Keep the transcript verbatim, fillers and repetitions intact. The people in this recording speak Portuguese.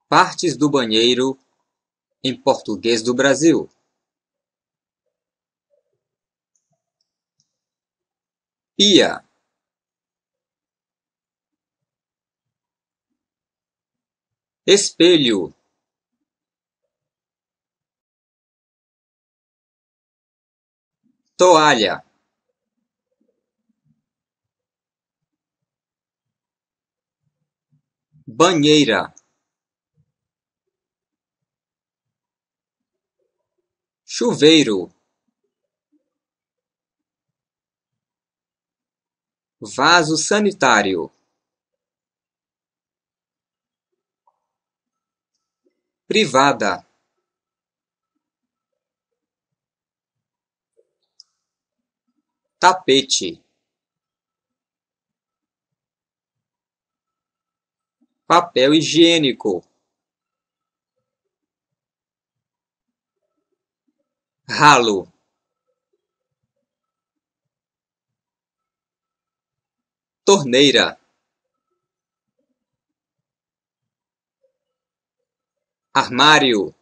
Partes do banheiro em português do Brasil. Pia, espelho, toalha, banheira, chuveiro, vaso sanitário, privada, tapete, papel higiênico, ralo, torneira, armário,